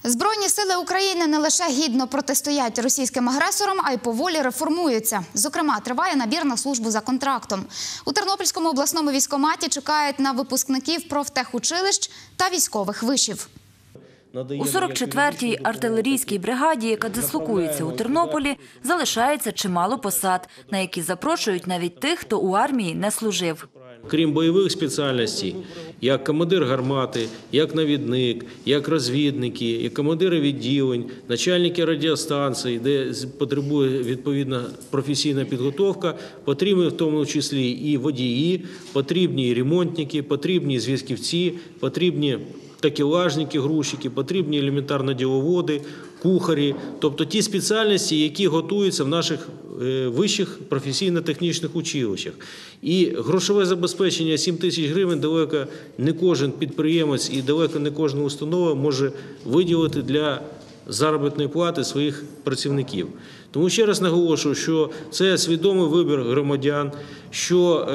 Збройні сили України не лише гідно протистоять російським агресорам, а й поволі реформуються. Зокрема, триває набір на службу за контрактом. У Тернопільському обласному військкоматі чекають на випускників профтехучилищ та військових вишів. У 44-й артилерійській бригаді, яка дислокується у Тернополі, залишається чимало посад, на які запрошують навіть тих, хто у армії не служив. Крім бойових спеціальностей, як командир гармати, як навідник, як розвідники, як командири відділень, начальники радіостанцій, де потребує відповідна професійна підготовка, потрібні в тому числі і водії, потрібні і ремонтники, потрібні зв'язківці, потрібні такелажники, грузчики, потрібні елементарно діловоди, кухарі, тобто ті спеціальності, які готуються в наших вищих професійно-технічних училищах. І грошове забезпечення 7 тисяч гривень далеко не кожен підприємець і далеко не кожна установа може виділити для заробітної плати своїх працівників. Тому ще раз наголошую, що це свідомий вибір громадян, що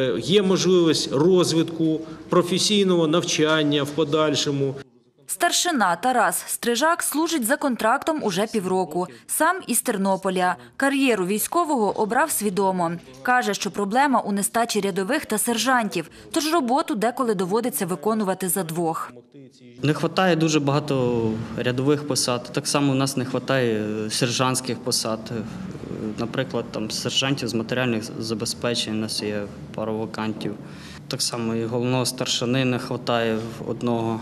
є можливість розвитку, професійного навчання в подальшому. Старшина Тарас Стрижак служить за контрактом уже півроку. Сам із Тернополя. Кар'єру військового обрав свідомо. Каже, що проблема у нестачі рядових та сержантів, тож роботу деколи доводиться виконувати за двох. Не вистачає дуже багато рядових посад. Так само у нас не вистачає сержантських посад. Наприклад, там сержантів з матеріальних забезпечень, у нас є пару вакантів. Так само і головного старшини не вистачає одного.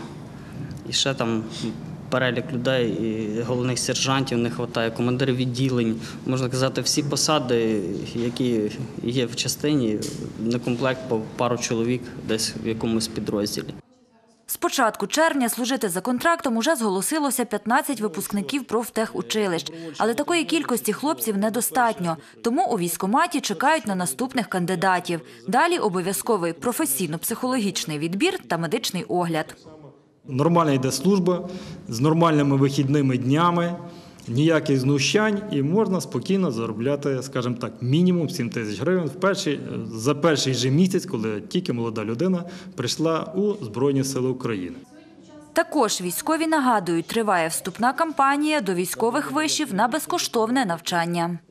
І ще там перелік людей, і головних сержантів не вистачає, командирів відділень. Можна казати, всі посади, які є в частині, на комплект по пару чоловік десь в якомусь підрозділі. З початку червня служити за контрактом уже зголосилося 15 випускників профтехучилищ. Але такої кількості хлопців недостатньо. Тому у військкоматі чекають на наступних кандидатів. Далі обов'язковий професійно-психологічний відбір та медичний огляд. Нормальна йде служба, з нормальними вихідними днями, ніяких знущань і можна спокійно заробляти, скажімо так, мінімум 7 тисяч гривень за перший же місяць, коли тільки молода людина прийшла у Збройні Сили України. Також військові нагадують, триває вступна кампанія до військових вишів на безкоштовне навчання.